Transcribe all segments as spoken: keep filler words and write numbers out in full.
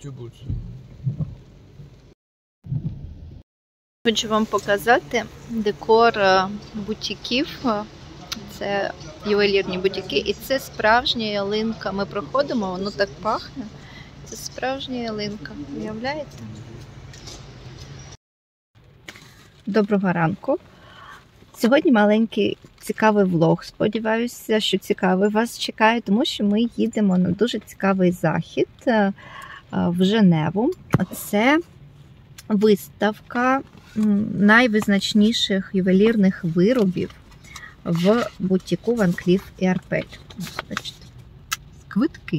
стюбуться. Хочу вам показати декор бутіків. Це ювелірні бутіки, і це справжня ялинка. Ми проходимо, воно так пахне. Це справжня ялинка. Уявляєте? Доброго ранку. Сьогодні маленький цікавий влог. Сподіваюся, що цікавий вас чекає, тому що ми їдемо на дуже цікавий захід в Женеву. Це виставка найвизначніших ювелірних виробів в бутіку Ван Кліф і Арпель. Бачите, квитки.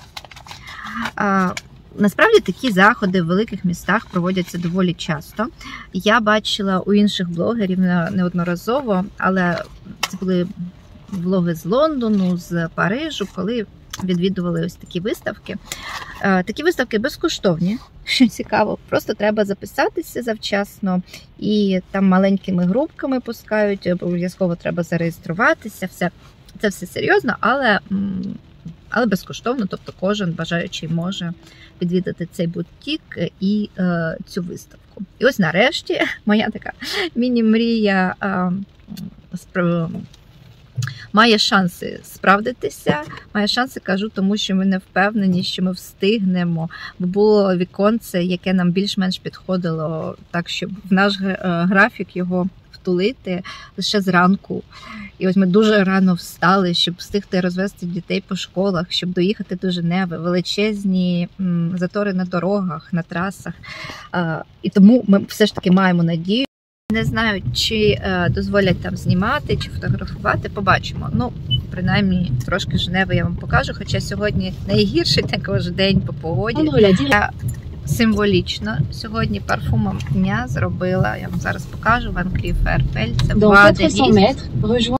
А, насправді такі заходи в великих містах проводяться доволі часто. Я бачила у інших блогерів неодноразово, але це були влоги з Лондону, з Парижу, коли відвідували ось такі виставки. Такі виставки безкоштовні, що цікаво. Просто треба записатися завчасно, і там маленькими групками пускають, обов'язково треба зареєструватися. Все. Це все серйозно, але, але безкоштовно, тобто кожен бажаючий може відвідати цей бутік і е, цю виставку. І ось нарешті моя така міні-мрія е, справ... має шанси справдитися, має шанси, кажу, тому що ми не впевнені, що ми встигнемо, бо було віконце, яке нам більш-менш підходило, так, щоб в наш графік його втулити лише зранку. І ось ми дуже рано встали, щоб встигти розвести дітей по школах, щоб доїхати до Женеви, величезні затори на дорогах, на трасах. І тому ми все ж таки маємо надію. Не знаю, чи е, дозволять там знімати, чи фотографувати, побачимо. Ну, принаймні, трошки Женеви я вам покажу, хоча сьогодні найгірший також день по погоді. Я символічно сьогодні парфумом дня зробила, я вам зараз покажу, Ван Кліф і Арпель. Це Bois de Nice.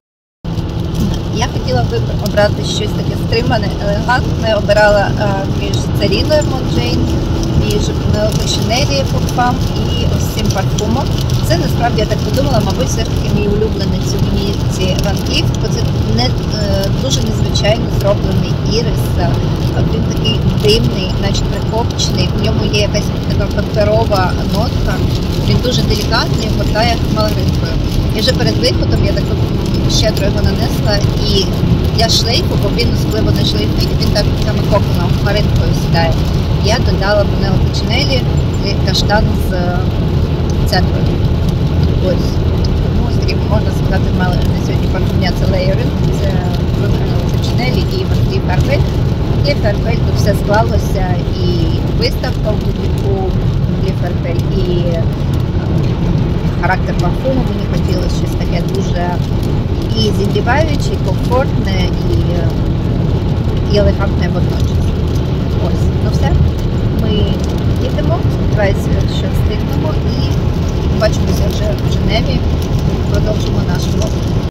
Я хотіла обрати щось таке стримане, елегантне. Обирала е, між Царіною Монджейн, між Пенелопи Шанелі Парфум і ось цим парфумом. Це насправді, я так подумала, мабуть, все ж таки мій улюбленець у місті Ван Кліф, бо це не, е, дуже незвичайно зроблений ірис. Він такий дивний, наче прикопчений, в ньому є якась така паперова нотка. Він дуже делікатний, гортає малинкою. І вже перед виходом я так щедро його нанесла, і для шлейфу, бо він особливо не шлейфить, він так саме коконом, хмаринкою сідає. Я додала Пенелопи Шанелі каштан з цедрою. Ось. Тому, скажімо, можна сказати, в мене на сьогодні парфумня це лейеринг, це Пенелопи Шанелі і Ван Кліф і Арпель. Кліф і Арпель, тут все склалося, і виставка в бутіку Ван Кліф і Арпель, і характер парфуму мені хотілося щось таке дуже і зігріваюче, і комфортне, і, і елегантне водночас. Ось, ну все. Ми їдемо, сподіваюся, що встигнемо, і бачимося вже в Женеві. Продовжимо наш влог.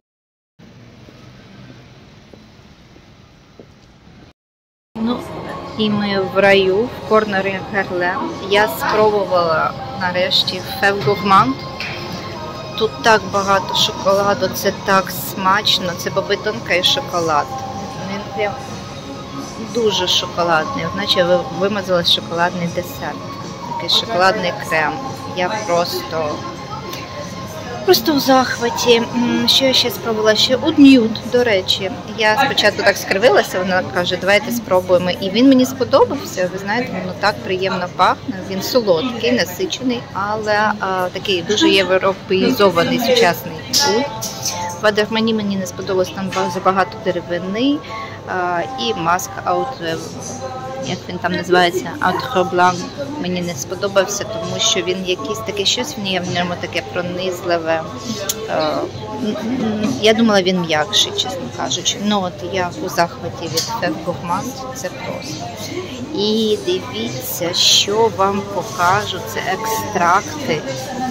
Ну, і ми в раю, в корнері Герлен. Я спробувала нарешті Фев Gourmand. Тут так багато шоколаду, це так смачно, це боби тонкий шоколад. Він прям дуже шоколадний, наче вимазала шоколадний десерт, такий шоколадний крем. Я просто, просто у захваті. Що я ще спробувала? Ще Oud Nude, до речі. Я спочатку так скривилася, вона каже, давайте спробуємо. І він мені сподобався, ви знаєте, воно так приємно пахне. Він солодкий, насичений, але а, такий дуже європеїзований сучасний Oud. В Дермані мені не сподобалось, там забагато деревини. А, і маск Out, як він там називається, Outre Blanc, мені не сподобався, тому що він якийсь таке щось в ньому таке пронизливе. А, я думала, він м'якший, чесно кажучи. Ну от я у захваті від Фев Gourmand, це просто. І дивіться, що вам покажу, це екстракти.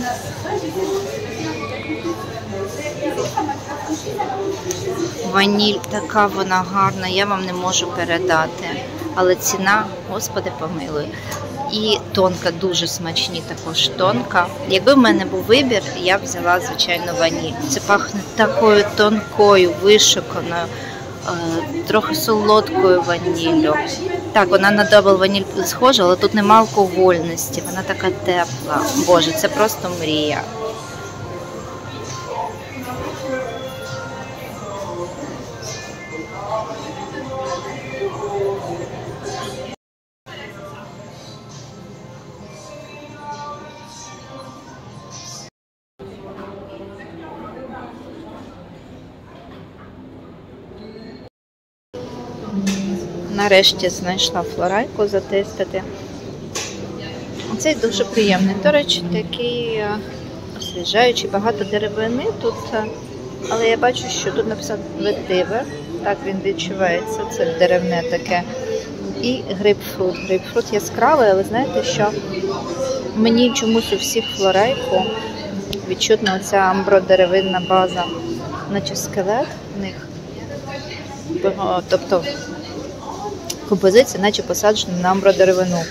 Ваніль, така вона гарна, я вам не можу передати. Але ціна, Господи помилуй. І тонка, дуже смачні також тонка. Якби в мене був вибір, я б взяла, звичайно, ваніль. Це пахне такою тонкою, вишуканою, трохи солодкою ваніллю. Так, вона на дабл ваніль схожа, але тут нема алкогольності, вона така тепла. Боже, це просто мрія. Нарешті знайшла флорайку затестити. Цей дуже приємний. До речі, такий освіжаючий, багато деревини тут, але я бачу, що тут написано ветивер. Так він відчувається, це деревне таке. І грейпфрут. Грейпфрут яскравий, але знаєте, що мені чомусь у всіх флорайку відчутна оця амбродеревинна база, наче скелет в них. Тобто композиція наче посаджена на амбродеревину.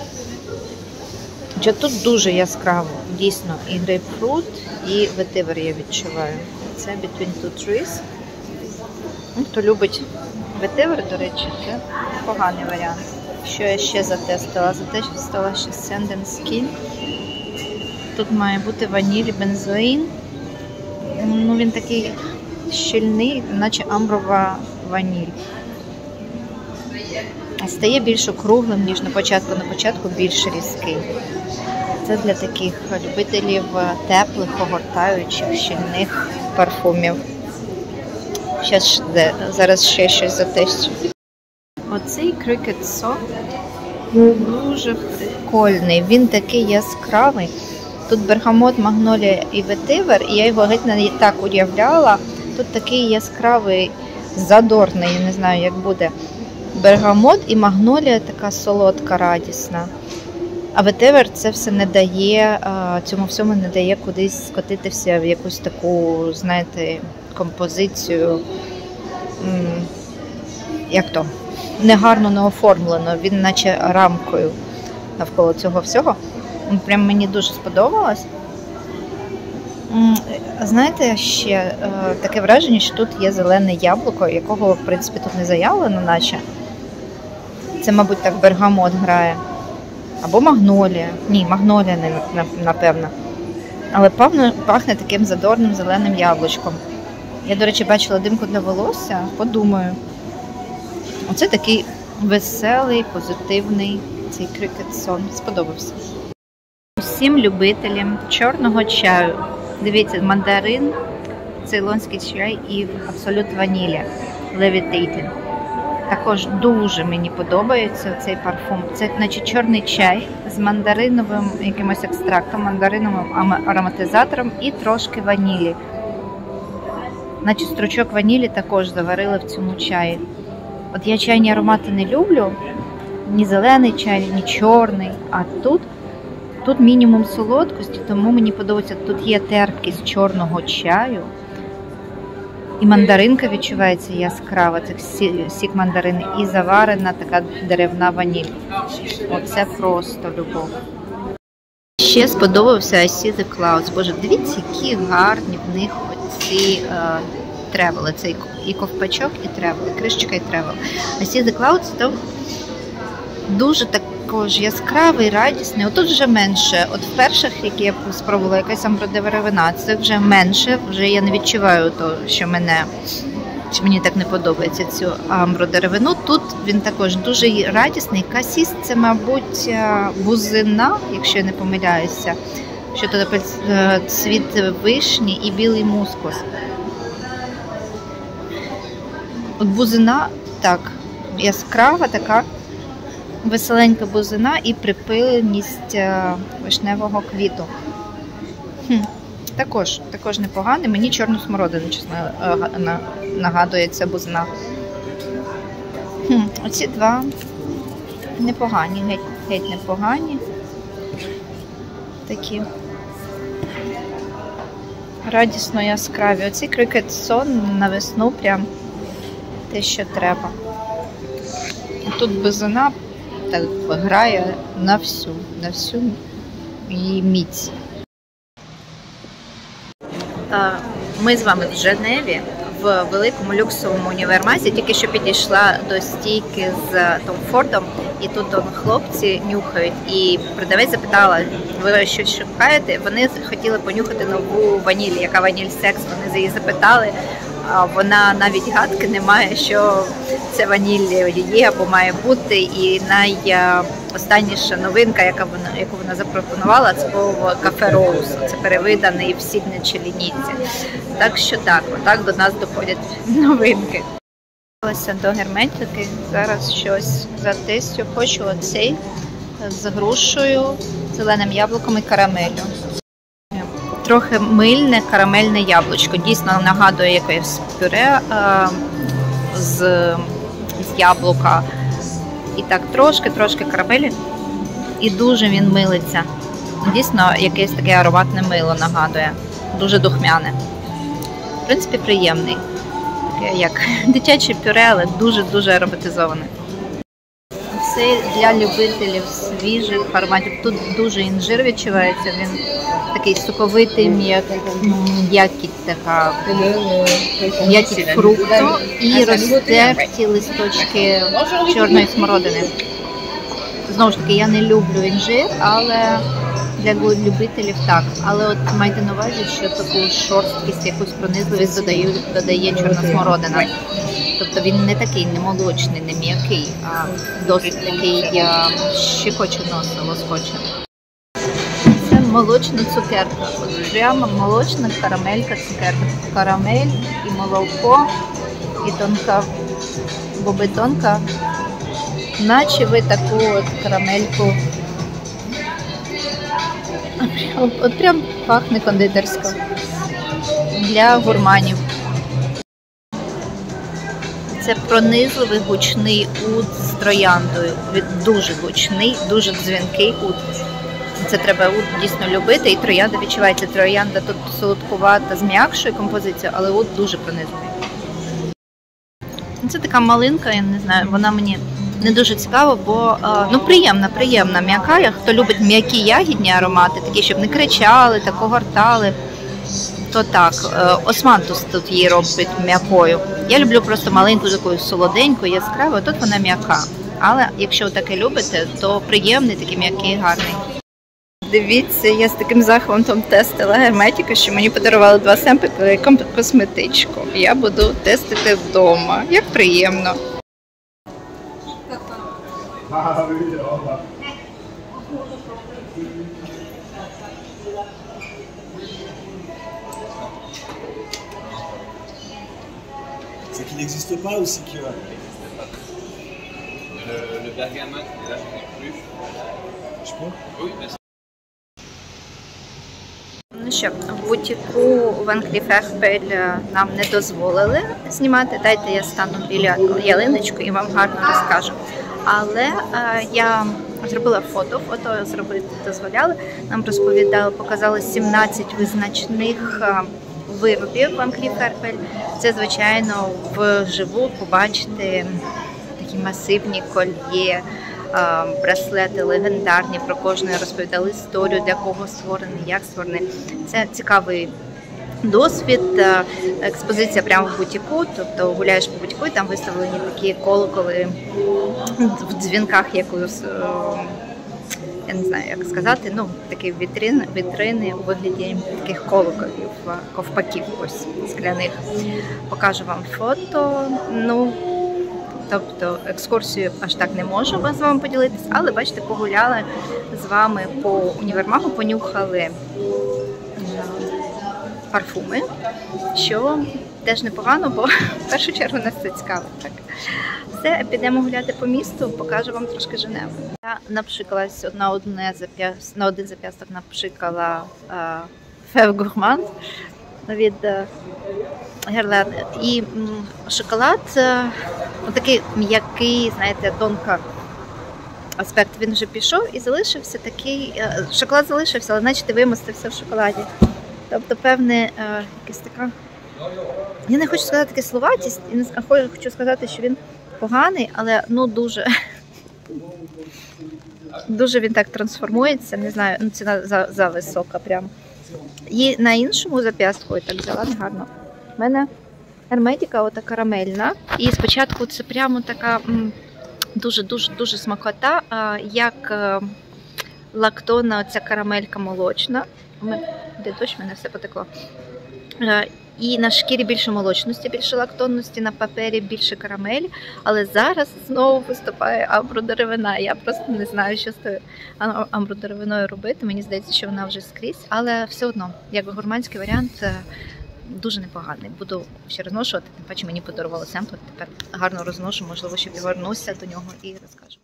Хоча тут дуже яскраво, дійсно, і грейпфрут, і ветивер я відчуваю. Це Between Two Trees. Хто любить ветивер, до речі, це поганий варіант. Що я ще затестила? Затестила ще Sand and Skin. Тут має бути ваніль, бензоїн. Ну, він такий щільний, наче амброва ваніль. Стає більш округлим, ніж на початку. На початку більш різкий. Це для таких любителів теплих, огортаючих, щільних парфумів. Щас, зараз ще щось затестю. Оцей Cricket Soft дуже прикольний. Він такий яскравий. Тут бергамот, магнолія і ветивер, і я його геть не так уявляла. Тут такий яскравий, задорний, я не знаю, як буде. Бергамот і магнолія така солодка, радісна. А ветивер це все не дає, цьому всьому не дає кудись скотитися в якусь таку, знаєте, композицію, як то, негарно не оформлено, він наче рамкою навколо цього всього. Прям мені дуже сподобалось. Знаєте, ще таке враження, що тут є зелене яблуко, якого, в принципі, тут не заявлено, наче. Це, мабуть, так бергамот грає. Або магнолія. Ні, магнолія, напевно. Але пахне, пахне таким задорним зеленим яблучком. Я, до речі, бачила димку для волосся. Подумаю. Оце такий веселий, позитивний цей Cricket Soft. Сподобався. Усім любителям чорного чаю. Дивіться, мандарин, цейлонський чай і абсолют ванілля. Levitating. Також дуже мені подобається цей парфум. Це, наче, чорний чай з мандариновим якимось екстрактом, мандариновим ароматизатором і трошки ванілі. Наче стручок ванілі також заварили в цьому чаї. От я чайні аромати не люблю, ні зелений чай, ні чорний, а тут, тут мінімум солодкості, тому мені подобається, тут є терпкість чорного чаю. І мандаринка відчувається яскрава, це сік мандарини, і заварена така деревна ваніль. Оце просто любов. Ще сподобався I See the Clouds. Боже, дивіться, які гарні в них оці е, тревели. Це і ковпачок, і тревел, і кришечка, і тревел. I See the Clouds то дуже також яскравий, радісний. Отут вже менше. От в перших, які я спробувала, якась амбродеревина, це вже менше. Вже я не відчуваю то, що мене, що мені так не подобається цю амбродеревину. Тут він також дуже радісний. Касіс – це, мабуть, бузина, якщо я не помиляюся. Що тут цвіт вишні і білий мускус. От бузина, так, яскрава така, веселенька бузина і припиленість вишневого квіту. Хм. Також, також непоганий. Мені чорну смородину, чесно, нагадує ця бузина. Хм. Оці два непогані, геть, геть непогані. Такі радісно яскраві. Оці Cricket Soft на весну прям те, що треба. Тут бузина так грає на всю, на всю її міць. Ми з вами в Женеві, в в великому люксовому універмазі, тільки що підійшла до стійки з Том Фордом, і тут он, хлопці нюхають. І продавець запитала, ви щось шукаєте? Вони хотіли понюхати нову ваніль, яка ваніль секс, вони за її запитали. А вона навіть гадки не має, що це ваніль є або має бути. І найостанніша новинка, яка вона, яку вона запропонувала, це був кафе Роуз. Це перевиданий в сігнечер лінійці. Так що так, отак до нас доходять новинки. До герметики, зараз щось затестю. Хочу оцей з грушею, зеленим яблуком і карамеллю. Трохи мильне карамельне яблучко. Дійсно нагадує якесь пюре а, з, з яблука. І так трошки-трошки карамелі. І дуже він милиться. Дійсно якесь таке ароматне мило нагадує. Дуже духмяне. В принципі, приємний. Таке як дитяче пюре, але дуже-дуже ароматизоване. Це для любителів свіжих ароматів. Тут дуже інжир відчувається, він такий соковитий, м'якість така, м'якість фрукту і розтерті листочки чорної смородини. Знову ж таки, я не люблю інжир, але для любителів так. Але от майте на увазі, що таку шорсткість, якусь пронизливість додає, додає чорна смородина. Тобто він не такий, не молочний, не м'який, а досить такий щекоче носа, лоскоче. Це молочна цукерка. От прямо молочна карамелька цукерка. Карамель і молоко, і тонка, боби тонка. Наче ви таку от карамельку. От, от прям пахне кондитерсько. Для гурманів. Це пронизливий гучний ут з трояндою. Він дуже гучний, дуже дзвінкий ут. Це треба ут дійсно любити, і троянда відчувається. Троянда тут солодкувата, з м'якшою композицією, але ут дуже пронизливий. Це така малинка, я не знаю, вона мені не дуже цікава, бо ну, приємна, приємна, м'яка. Хто любить м'які ягідні аромати, такі, щоб не кричали, так огортали, то так. Османтус тут її робить м'якою. Я люблю просто маленьку, таку солоденьку, яскраву, тут вона м'яка. Але якщо таке любите, то приємний, такий м'який, гарний. Дивіться, я з таким захватом тестила герметика, що мені подарували два семплика і косметичку. Я буду тестити вдома. Як приємно. C'est qu'il n'existe pas ou c'est que... Le, le bergamote, là j'en ai plus. Je peux? Oui, bien sûr. Ну що, в бутіку Ван Кліф Ерпель нам не дозволили знімати. Дайте я стану біля ялиночку і вам гарно розкажу. Але е, я зробила фото, фото зробити дозволяли. Нам розповідали, показали сімнадцять визначних е, виробів Ван Кліф Ерпель. Це, звичайно, вживу побачити такі масивні кольє, браслети легендарні, про кожного розповідали історію, для кого створений, як створений. Це цікавий досвід, експозиція прямо в бутіку, тобто гуляєш по бутіку і там виставлені такі колоколи в дзвінках якоїсь, я не знаю, як сказати, ну, такі вітрини, вітрини у вигляді таких колоколів, ковпаків ось скляних. Покажу вам фото, ну, тобто екскурсію аж так не можу з вами поділитися, але, бачите, погуляли з вами по універмагу, понюхали парфуми, що теж непогано, бо в першу чергу нас це цікавить. Так. Все, підемо гуляти по місту, покажу вам трошки Женеву. Я напшикалась на, одне зап'яст... на один зап'ясток, напшикала Фев Гурман від Герлен. І м, шоколад, такий м'який, знаєте, тонка аспект, він вже пішов і залишився такий, шоколад залишився, але значить вимостився в шоколаді. Тобто, певне, якась така, я не хочу сказати таке словатість, і не хочу сказати, що він поганий, але ну дуже, дуже він так трансформується, не знаю, ну ціна за, за висока прям. І на іншому зап'ястку, я так взяла, гарно. У мене Герметика ота карамельна. І спочатку це прямо така дуже-дуже-дуже смакота, як лактонна оця карамелька молочна. Де дощ, мене все потекло. І на шкірі більше молочності, більше лактонності, на папері більше карамель. Але зараз знову виступає амбродеревина. Я просто не знаю, що з тою амбродеревиною робити. Мені здається, що вона вже скрізь. Але все одно, як гурманський варіант, дуже непоганий. Буду ще розношувати. Тим паче мені подарували семплер. Тепер гарно розношу, можливо, щоб я вернуся до нього і розкажу.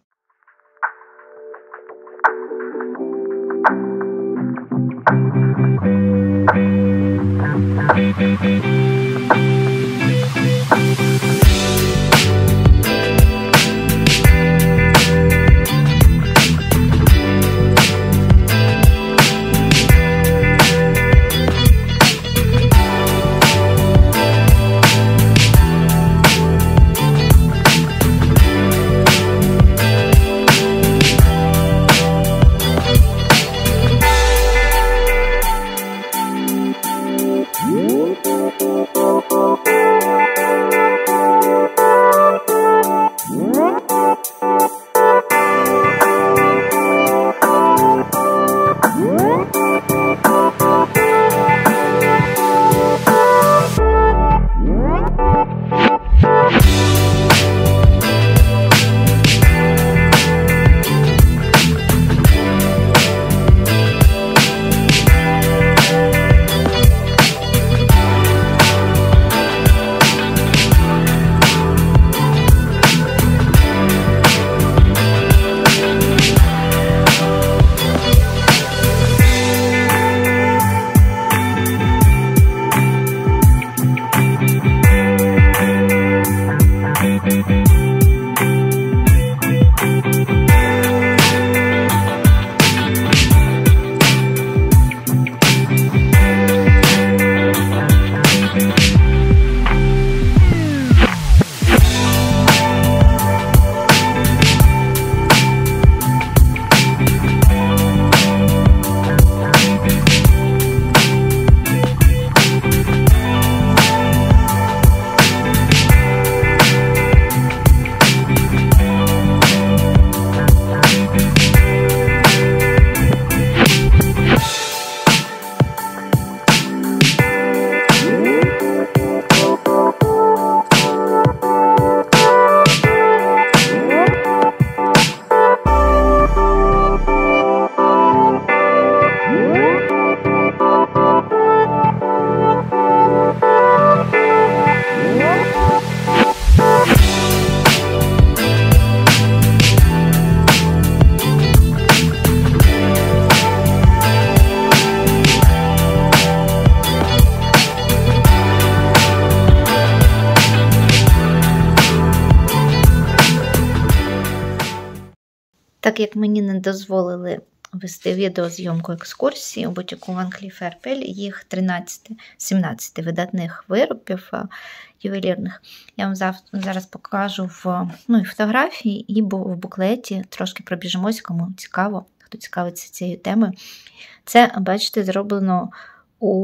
Так як мені не дозволили вести відеозйомку екскурсії у бутіку Ван Кліф і Арпель, їх тринадцять-сімнадцять видатних виробів ювелірних, я вам зараз покажу в ну, і фотографії, і в буклеті трошки пробіжимося, кому цікаво, хто цікавиться цією темою. Це, бачите, зроблено у,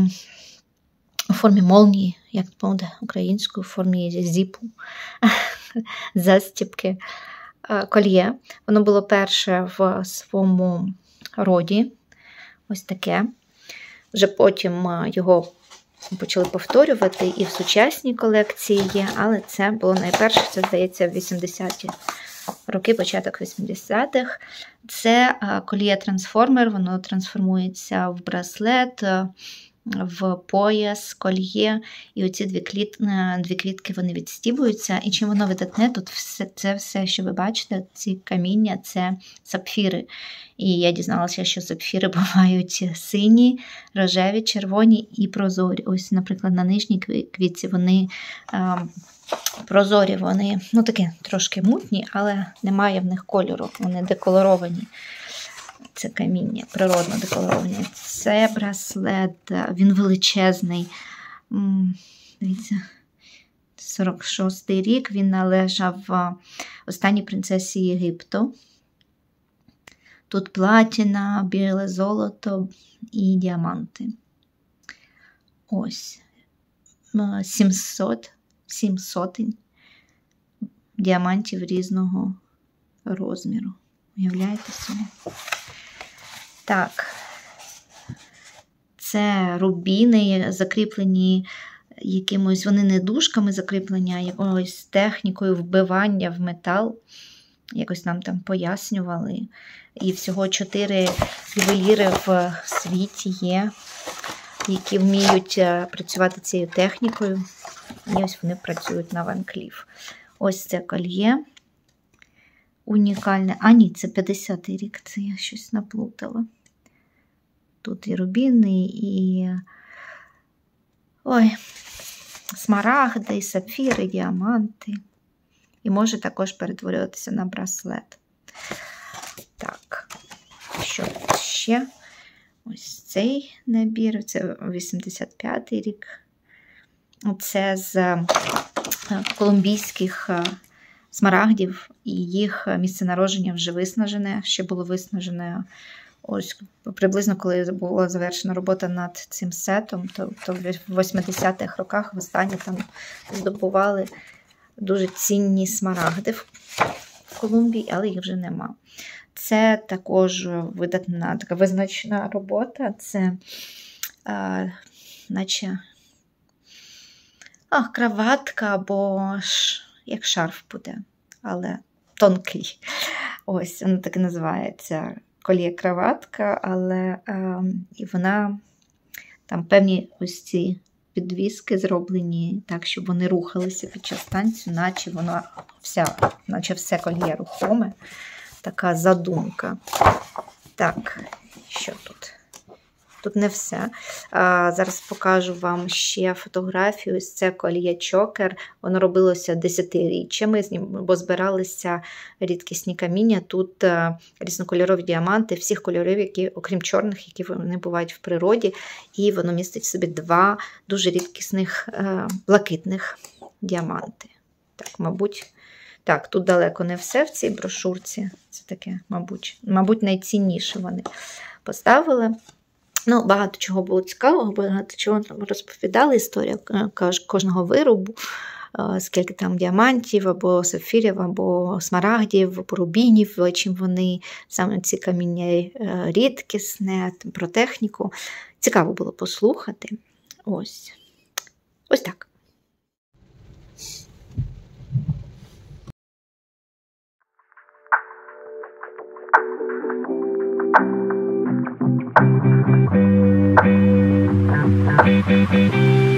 у формі молнії, як буде українською, в формі зіпу, застіпки. Кольє. Воно було перше в своєму роді. Ось таке. Вже потім його почали повторювати і в сучасній колекції є, але це було найперше, це, здається, в вісімдесяті роки, початок вісімдесятих. Це кольє-трансформер, воно трансформується в браслет, в пояс, кольє, і оці дві, кліт... дві квітки вони відстібуються. І чим воно видатне, тут все, це все, що ви бачите, ці каміння, це сапфіри. І я дізналася, що сапфіри бувають сині, рожеві, червоні і прозорі. Ось, наприклад, на нижній квітці вони а, прозорі, вони, ну такі трошки мутні, але немає в них кольору, вони деколоровані. Це каміння, природно деколоровані. Це браслет, він величезний. Дивіться, сорок шостий рік, він належав останній принцесі Єгипту. Тут платіна, біле золото і діаманти. Ось. сімсот, сім сотень діамантів різного розміру. Уявляєте собі? Так. Це рубіни, закріплені якимось, вони не дужками закріплені, а якоюсь технікою вбивання в метал. Якось нам там пояснювали. І всього чотири ювеліри в світі є, які вміють працювати цією технікою. І ось вони працюють на Ван Кліф. Ось це кольє. Унікальне. А ні, це п'ятдесятий рік, це я щось наплутала. Тут і рубіни, і ой, смарагди, і сапфіри, і діаманти. І може також перетворюватися на браслет. Так, що тут ще? Ось цей набір, це вісімдесят п'ятий рік. Це з колумбійських смарагдів, і їх місце народження вже виснажене, ще було виснажене. Ось приблизно, коли була завершена робота над цим сетом, то, то в восьмидесятих роках востаннє там здобували дуже цінні смарагди в Колумбії, але їх вже нема. Це також видатна така визначна робота. Це а, наче а, краватка або ж, як шарф буде, але тонкий. Ось, воно так і називається. Коліє-краватка, але а, і вона, там певні ось ці підвіски зроблені так, щоб вони рухалися під час танцю, наче воно вся, наче все кольє рухоме. Така задумка. Так, що тут? Тут не все. А, зараз покажу вам ще фотографію. Ось це кольє чокер. Воно робилося десятиріччями, бо збиралися рідкісні каміння. Тут а, різнокольорові діаманти, всіх кольорів, які, окрім чорних, які вони бувають в природі. І воно містить в собі два дуже рідкісних а, блакитних діаманти. Так, мабуть, так, тут далеко не все в цій брошурці. Це таке, мабуть, мабуть, найцінніше вони поставили. Ну, багато чого було цікавого, багато чого нам розповідали, історія кожного виробу, скільки там діамантів, або сапфірів, або смарагдів, або рубінів, чим вони, саме ці каміння рідкісне, про техніку. Цікаво було послухати. Ось. Ось так. Thank you.